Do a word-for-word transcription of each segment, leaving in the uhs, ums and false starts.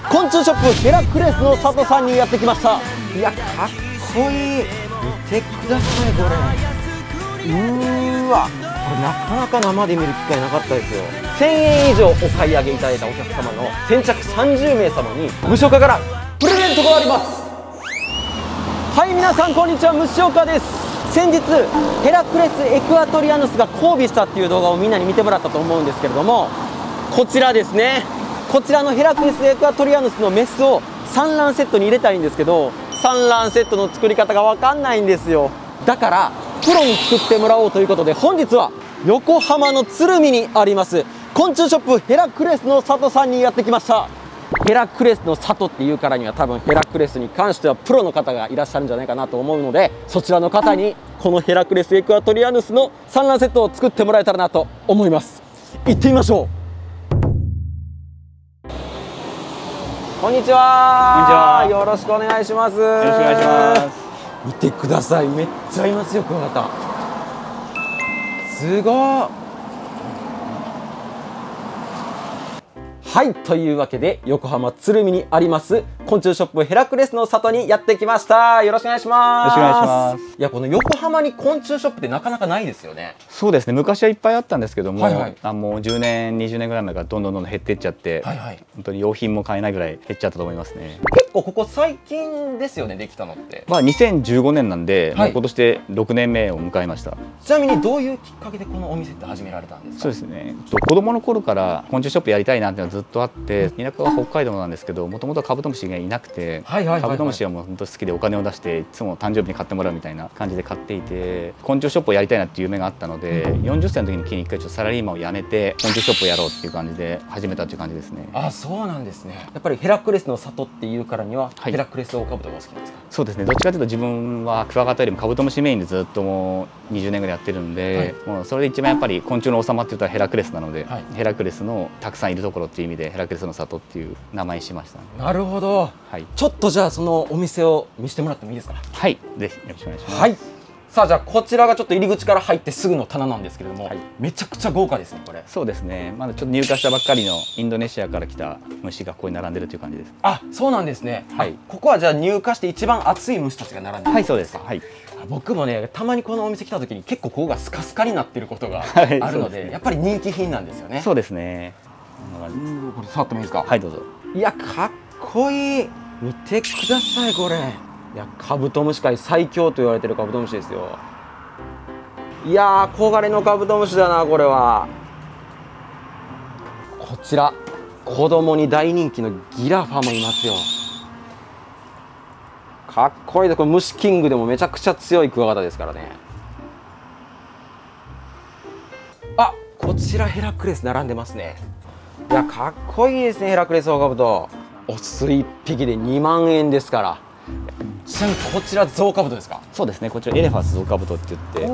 昆虫ショップヘラクレスの佐藤さんにやってきました。いや、かっこいい。見てくださいこれ。うーわ、これなかなか生で見る機会なかったですよ。せんえん以上お買い上げいただいたお客様の先着さんじゅうめい様に無償化からプレゼントがあります。はい、皆さんこんにちは、無償化です。先日ヘラクレスエクアトリアヌスが交尾したっていう動画をみんなに見てもらったと思うんですけれども、こちらですね。こちらのヘラクレスエクアトリアヌスのメスを産卵セットに入れたいんですけど、産卵セットの作り方が分かんないんですよ。だからプロに作ってもらおうということで、本日は横浜の鶴見にあります昆虫ショップヘラクレスの佐藤さんにやってきました。ヘラクレスの里っていうからには多分ヘラクレスに関してはプロの方がいらっしゃるんじゃないかなと思うので、そちらの方にこのヘラクレスエクアトリアヌスの産卵セットを作ってもらえたらなと思います。行ってみましょう。こんにちは。こんにちは。よろしくお願いします。よろしくお願いします。 見てください、めっちゃいますよクワガタ。すごい。はい、というわけで横浜鶴見にあります昆虫ショップヘラクレスの里にやってきました。よろしくお願いします。 よろしくお願いします。 いや、この横浜に昆虫ショップってなかなかないですよね。 そうですね、昔はいっぱいあったんですけども、はい、はい、あもうじゅうねんにじゅうねんぐらい前からどんどんどんどん減っていっちゃって、はい、はい、本当に用品も買えないぐらい減っちゃったと思いますね。 結構ここ最近ですよね、できたのって。まあにせんじゅうごねんなんで、はい、もう今年でろくねんめを迎えました。 ちなみにどういうきっかけでこのお店って始められたんですか？ そうですね、子供の頃から昆虫ショップやりたいなっていうのはずっとあって、田舎は北海道なんですけど、もともとカブトムシがいなくて、カブトムシはもう本当好きでお金を出していつも誕生日に買ってもらうみたいな感じで買っていて、昆虫ショップをやりたいなっていう夢があったので、よんじゅっさいの時に気に一回ちょっとサラリーマンを辞めて昆虫ショップをやろうっていう感じで始めたっていう感じですね。 あ、そうなんですね。やっぱりヘラクレスの里っていうからには、はい、ヘラクレスオオカブトが好きなんですか？ そうですね、どっちかというと自分はクワガタよりもカブトムシメインでずっともうにじゅうねんぐらいやってるんで、はい、もうそれで一番やっぱり昆虫の王様って言ったらヘラクレスなので、はい、ヘラクレスのたくさんいるところっていう意味でヘラクレスの里っていう名前にしました、ね。 なるほど、はい、ちょっとじゃあそのお店を見せてもらってもいいですか？ はい、ぜひよろしくお願いします。 はい、さあ、じゃあこちらがちょっと入り口から入ってすぐの棚なんですけれども、はい、めちゃくちゃ豪華ですねこれ。 そうですね、まだちょっと入荷したばっかりのインドネシアから来た虫がここに並んでるという感じです。 あ、そうなんですね。はい、ここはじゃあ入荷して一番熱い虫たちが並んでるんですか？はい、そうです。はい、僕もね、たまにこのお店来た時に結構ここがスカスカになってることがあるので、はい、ね、やっぱり人気品なんですよね。 そうですね。 これ触ってもいいですか？ はい、どうぞ。いや、かっこいい。見てくださいこれ。いや、カブトムシ界最強と言われてるカブトムシですよ。いやー、小枯れのカブトムシだなこれは。こちら子供に大人気のギラファもいますよ。かっこいいです。これ虫キングでもめちゃくちゃ強いクワガタですからね。あ、こちらヘラクレス並んでますね。いや、かっこいいですねヘラクレスオオカブト。オスいっぴきでにまんえんですから。ちなみにこちらゾウカブトですか？ そうですね、こちらエレファスゾウカブトって言って、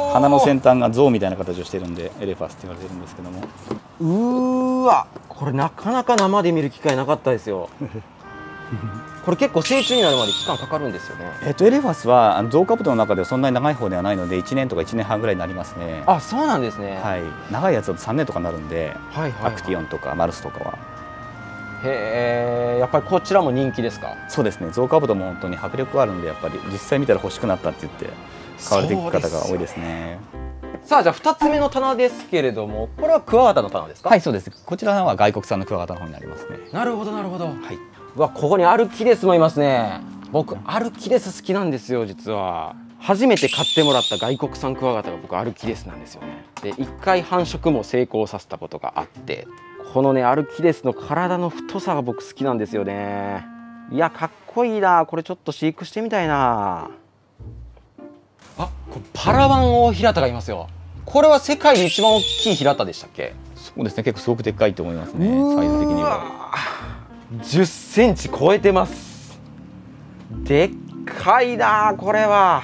鼻の先端がゾウみたいな形をしてるんでエレファスって言われてるんですけども。 うーわ、これなかなか生で見る機会なかったですよ。これ結構成虫になるまで期間かかるんですよね。 えっとエレファスはゾウカブトの中ではそんなに長い方ではないのでいちねんとかいちねんはんぐらいになりますね。 あ、そうなんですね。 はい、長いやつだとさんねんとかになるんで、アクティオンとかマルスとかは。 へえ、やっぱりこちらも人気ですか？ そうですね、ゾウカブトも本当に迫力あるんで、やっぱり実際見たら欲しくなったって言って買われていく方が多いですね。 さあ、じゃあふたつめの棚ですけれども、これはクワガタの棚ですか？ はい、そうです。こちらは外国産のクワガタの方になりますね。 なるほどなるほど。はい。うわ、ここにアルキレスもいますね。僕アルキレス好きなんですよ実は。初めて買ってもらった外国産クワガタが僕アルキレスなんですよね。で、いっかい繁殖も成功させたことがあって、このねアルキレスの体の太さが僕好きなんですよね。いや、かっこいいな。これちょっと飼育してみたいな。あ、これパラワンオオヒラタがいますよ。これは世界で一番大きいヒラタでしたっけ？ そうですね、結構すごくでっかいと思いますね、サイズ的には。 じゅっセンチ超えてます。でっかいなこれは。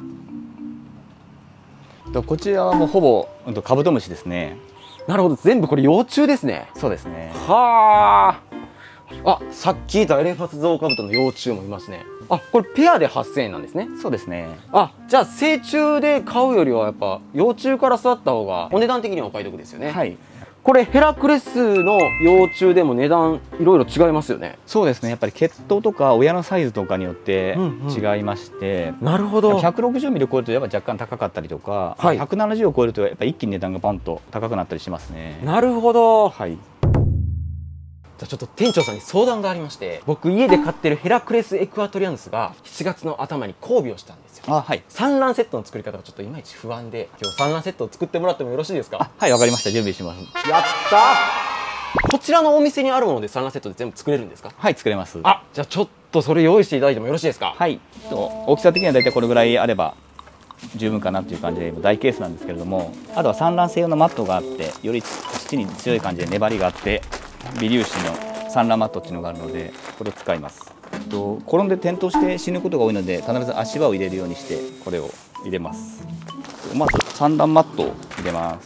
こちらはもうほぼカブトムシですね。 なるほど、全部これ幼虫ですね。 そうですね。 はあ。あ、さっき言ったエレファスゾウカブトの幼虫もいますね。あ、これペアではっせんえんなんですね。 そうですね。 あ、じゃあ成虫で買うよりはやっぱ幼虫から育った方がお値段的にはお買い得ですよね。 はい。 これヘラクレスの幼虫でも値段いろいろ違いますよね。 そうですね、やっぱり血統とか親のサイズとかによって違いまして、うんうん、なるほど。ひゃくろくじゅうミリを超えるとやっぱ若干高かったりとか、はい、ひゃくななじゅうを超えるとやっぱ一気に値段がバンと高くなったりしますね。 なるほど。はい。じゃあちょっと店長さんに相談がありまして、僕家で飼ってるヘラクレスエクアトリアヌスがしちがつの頭に交尾をしたんですよ。あ、はい。産卵セットの作り方がちょっといまいち不安で、今日産卵セットを作ってもらってもよろしいですか？ あ、はい、わかりました。準備します。 やったー。こちらのお店にあるもので産卵セットで全部作れるんですか？ はい、作れます。 あ、じゃあちょっとそれ用意していただいてもよろしいですか？はい。 大きさ的にはだいたいこれぐらいあれば十分かなっていう感じで大ケースなんですけれども、あとは産卵性用のマットがあって、より土に強い感じで粘りがあって微粒子の産卵マットっていうのがあるので、これを使います。と転んで転倒して死ぬことが多いので、必ず足場を入れるようにしてこれを入れます。まず産卵マットを入れます。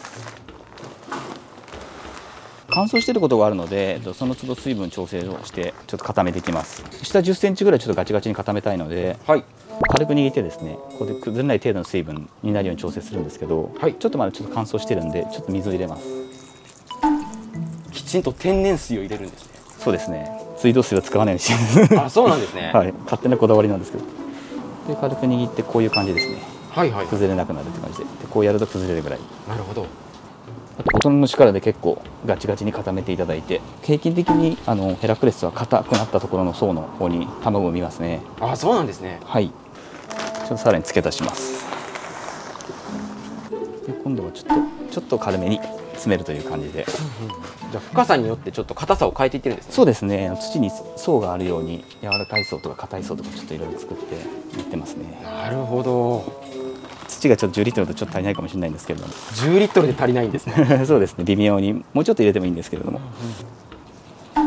乾燥していることがあるので、その都度水分調整をしてちょっと固めていきます。下じゅっセンチぐらいちょっとガチガチに固めたいので、はい、軽く握ってですね、ここで崩れない程度の水分になるように調整するんですけど、はい、ちょっとまだちょっと乾燥してるんで、ちょっと水を入れます。 きちんと天然水を入れるんですね。 そうですね。水道水は使わないようにしてます。 あ、そうなんですね。 はい、勝手なこだわりなんですけど。で、軽く握ってこういう感じですね。はいはい。崩れなくなるって感じで、でこうやると崩れるぐらい。なるほど。あとボトルの力で結構ガチガチに固めていただいて、平均的にあのヘラクレスは硬くなったところの層の方に卵を産みますね。 あ、そうなんですね。 はい。ちょっとさらに付け足します。で、今度はちょっとちょっと軽めに詰めるという感じで。 じゃあ深さによってちょっと硬さを変えていってるんですね。 そうですね。土に層があるように柔らかい層とか硬い層とかちょっといろいろ作っていってますね。 なるほど。 土がちょっとじゅうリットルだとちょっと足りないかもしれないんですけれども。 じゅうリットルで足りないんですね。 そうですね。微妙にもうちょっと入れてもいいんですけれども。うんうん、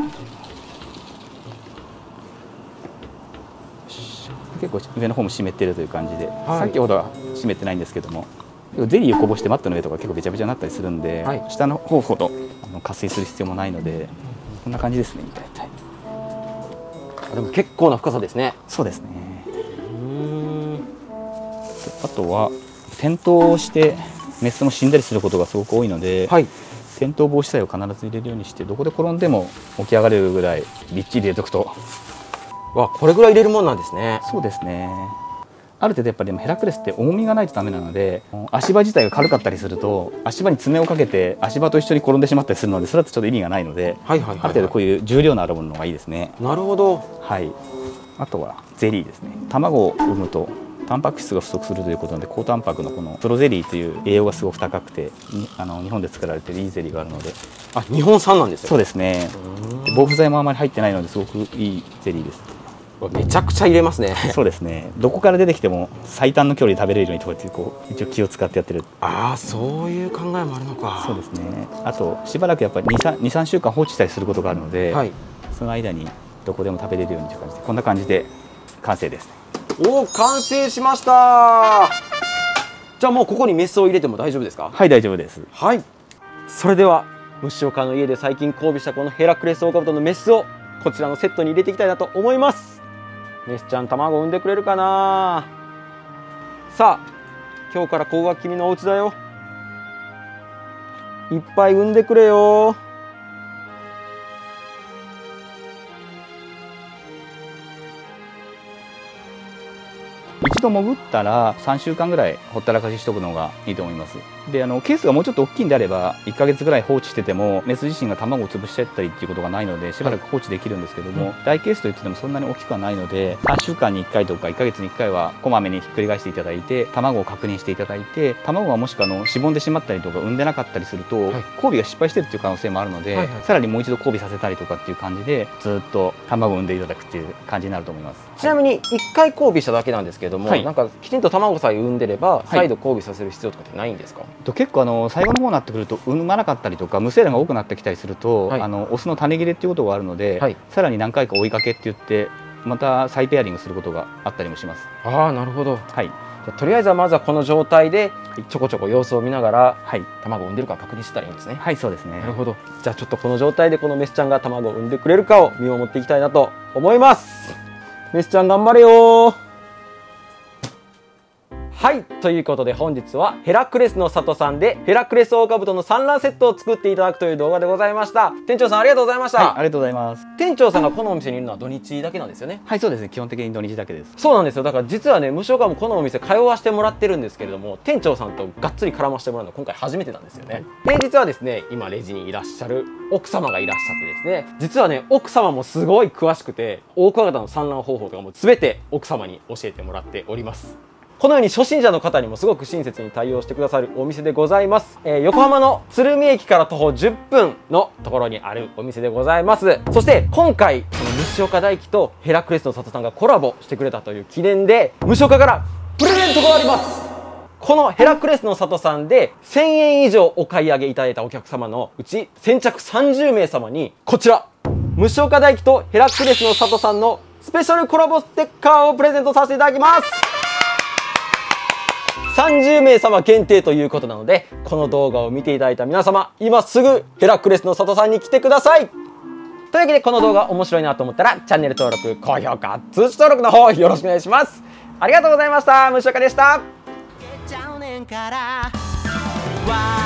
結構上の方も湿っているという感じで、はい、さっきほどは湿ってないんですけども。ゼリーをこぼしてマットの上とか結構べちゃべちゃになったりするんで、はい、下の方ほどあの加水する必要もないので、こんな感じですね。大体。 でも結構な深さですね。 そうですね。うーん。あとは転倒してメスも死んだりすることがすごく多いので、はい、転倒防止剤を必ず入れるようにして、どこで転んでも起き上がれるぐらいびっちり入れとくと。 わ、これぐらい入れるもんなんですね。 そうですね。ある程度やっぱりでもヘラクレスって重みがないとダメなので、足場自体が軽かったりすると足場に爪をかけて足場と一緒に転んでしまったりするので、それだとちょっと意味がないので、ある程度こういう重量のあるものがいいですね。 なるほど。 はい。あとはゼリーですね。卵を産むとタンパク質が不足するということなので、高タンパクのこのプロゼリーという栄養がすごく高くて、あの日本で作られているいいゼリーがあるので。 あ、日本産なんですよ。 そうですね。防腐剤もあまり入ってないのですごくいいゼリーです。 めちゃくちゃ入れますね。 そうですね。どこから出てきても最短の距離で食べれるようにとかってこう一応気を使ってやってる。 ああ、そういう考えもあるのか。 そうですね。あとしばらくやっぱりにさんしゅうかん放置したりすることがあるので、はい、その間にどこでも食べれるようにという感じで、こんな感じで完成です。 おお、完成しました。じゃあもうここにメスを入れても大丈夫ですか？ はい、大丈夫です。 はい。それでは虫岡の家で最近交尾したこのヘラクレスオオカブトのメスをこちらのセットに入れていきたいなと思います。メスちゃん卵を産んでくれるかな。さあ、今日からここが君のお家だよ。いっぱい産んでくれよ。 一度潜ったらさんしゅうかんぐらいほったらかししておくのがいいと思います。で、あのケースがもうちょっと大きいんであればいっかげつぐらい放置しててもメス自身が卵を潰しちゃったりっていうことがないので、しばらく放置できるんですけども、はい、大ケースといってもそんなに大きくはないので、さんしゅうかんにいっかいとかいっかげつにいっかいはこまめにひっくり返していただいて、卵を確認していただいて、卵がもしくはあのしぼんでしまったりとか産んでなかったりすると、はい、交尾が失敗してるっていう可能性もあるので、はいはい、さらにもう一度交尾させたりとかっていう感じでずっと卵を産んでいただくっていう感じになると思います。 ちなみにいっかい交尾しただけなんですけれども、はい、なんかきちんと卵さえ産んでれば再度交尾させる必要とかってないんですか？はい、 結構あの最後の方になってくると産まなかったりとか無精卵が多くなってきたりすると、はい、あのオスの種切れっていうことがあるので、はい、さらに何回か追いかけって言ってまた再ペアリングすることがあったりもします。 ああ、なるほど。はい。じゃとりあえずはまずはこの状態でちょこちょこ様子を見ながら、はい、卵を産んでるか確認したらいいんですね。 はい、そうですね。 なるほど。じゃあちょっとこの状態でこのメスちゃんが卵を産んでくれるかを見守っていきたいなと思います。メスちゃん頑張れよ。 はい、ということで本日はヘラクレスの里さんでヘラクレスオオカブトの産卵セットを作っていただくという動画でございました。店長さんありがとうございました。 はい、ありがとうございます。 店長さんがこのお店にいるのは土日だけなんですよね。 はい、そうですね。基本的に土日だけです。 そうなんですよ。だから実はね、無償化もこのお店通わせてもらってるんですけれども、店長さんとがっつり絡ませてもらうのは今回初めてなんですよね。で、実はですね、今レジにいらっしゃる奥様がいらっしゃってですね、実はね、奥様もすごい詳しくて、オオクワガタの産卵方法とかも全て奥様に教えてもらっております。このように初心者の方にもすごく親切に対応してくださるお店でございます。えー、横浜の鶴見駅から徒歩じゅっぷんのところにあるお店でございます。そして今回、この虫岡大樹とヘラクレスの里さんがコラボしてくれたという記念で、虫岡からプレゼントがあります。このヘラクレスの里さんでせんえん以上お買い上げいただいたお客様のうち先着さんじゅうめい様にこちら、虫岡大樹とヘラクレスの里さんのスペシャルコラボステッカーをプレゼントさせていただきます。さんじゅうめい様限定ということなので、この動画を見ていただいた皆様、今すぐヘラクレスの里さんに来てください。というわけで、この動画面白いなと思ったらチャンネル登録、高評価、通知登録の方よろしくお願いします。ありがとうございました。虫岡でした。